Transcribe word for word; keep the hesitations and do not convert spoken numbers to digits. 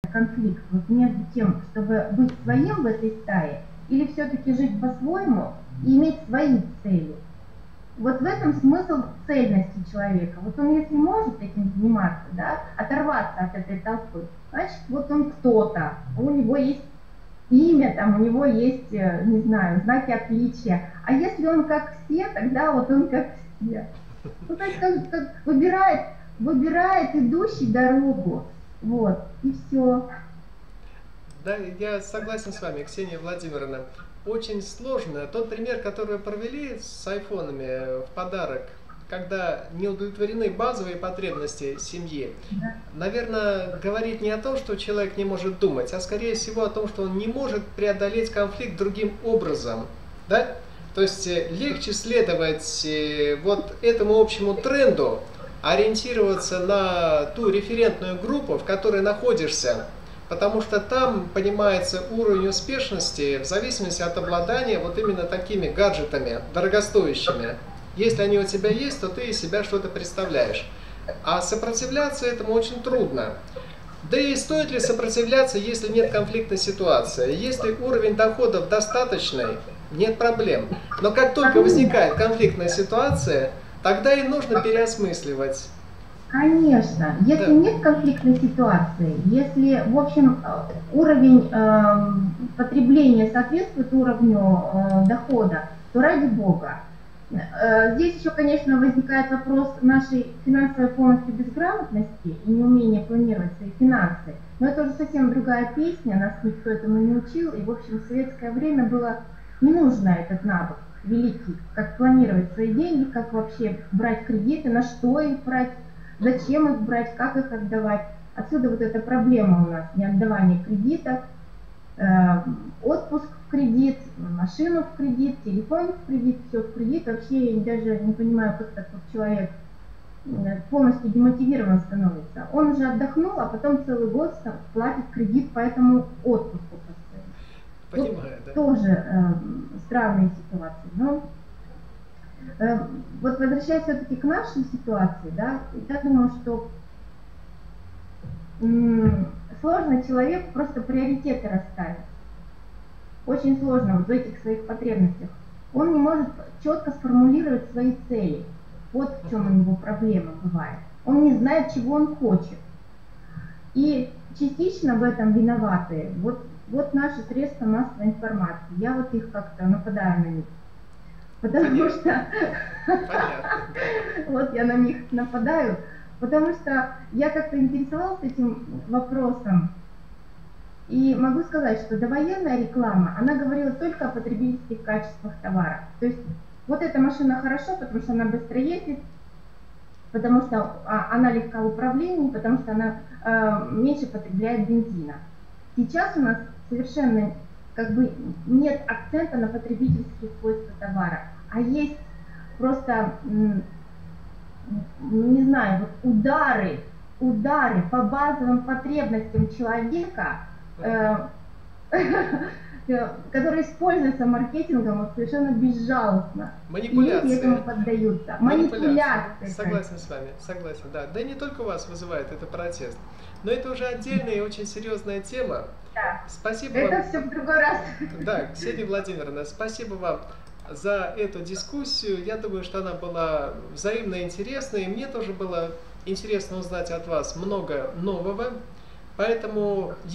конфликт вот между тем, чтобы быть своим в этой стае, или все-таки жить по-своему и иметь свои цели. Вот в этом смысл цельности человека. Вот он, если может этим заниматься, да, оторваться от этой толпы, значит, вот он кто-то, у него есть имя, там, у него есть, не знаю, знаки отличия. А если он как все, тогда вот он как все. Ну, то есть как, как выбирает, выбирает идущий дорогу, вот, и все. Да, я согласен с вами, Ксения Владимировна. Очень сложно. Тот пример, который вы провели с айфонами в подарок, когда не удовлетворены базовые потребности семьи, Да. наверное, говорит не о том, что человек не может думать, а скорее всего о том, что он не может преодолеть конфликт другим образом. Да? То есть легче следовать вот этому общему тренду, ориентироваться на ту референтную группу, в которой находишься, потому что там понимается уровень успешности в зависимости от обладания вот именно такими гаджетами дорогостоящими. Если они у тебя есть, то ты из себя что-то представляешь. А сопротивляться этому очень трудно. Да и стоит ли сопротивляться, если нет конфликтной ситуации? Если уровень доходов достаточный, нет проблем. Но как только возникает конфликтная ситуация, тогда и нужно переосмысливать. Конечно, если Да. нет конфликтной ситуации, если, в общем, уровень э, потребления соответствует уровню э, дохода, то ради бога. Э, здесь еще, конечно, возникает вопрос нашей финансовой полностью безграмотности и неумения планировать свои финансы. Но это уже совсем другая песня, нас никто этому не учил, и, в общем, в советское время было не нужно этот навык великий, как планировать свои деньги, как вообще брать кредиты, на что их брать, зачем их брать, как их отдавать. Отсюда вот эта проблема у нас, неотдавание кредитов, э, отпуск в кредит, машину в кредит, телефон в кредит, все в кредит. Вообще я даже не понимаю, как так вот человек полностью демотивирован становится. Он уже отдохнул, а потом целый год платит кредит по этому отпуску. Понимаю, да. Тоже э, странные ситуации. Но э, вот возвращаясь все-таки к нашей ситуации, да, я думаю, что м, сложно человеку просто приоритеты расставить. Очень сложно вот в этих своих потребностях. Он не может четко сформулировать свои цели. Вот в чем у него проблема бывает. Он не знает, чего он хочет. И частично в этом виноваты вот, вот наши средства массовой информации. Я вот их как-то нападаю на них. Потому Понятно. что вот я на них нападаю, потому что я как-то интересовалась этим вопросом. И могу сказать, что довоенная реклама, она говорила только о потребительских качествах товара. То есть вот эта машина хорошо, потому что она быстро ездит, потому что она легка в управлении, потому что она э, меньше потребляет бензина. Сейчас у нас совершенно как бы нет акцента на потребительские свойства товара, а есть просто, не знаю, вот удары, удары по базовым потребностям человека, э, которые используются маркетингом вот совершенно безжалостно. Манипуляции. И люди этому поддаются. Манипуляции. Манипуляции. Согласен с вами, согласен, да. Да и не только вас вызывает это протест, но это уже отдельная и очень серьезная тема. Да. Спасибо это вам. все в другой раз. Да, Ксения Владимировна, спасибо вам за эту дискуссию. Я думаю, что она была взаимно интересной. Мне тоже было интересно узнать от вас много нового. Поэтому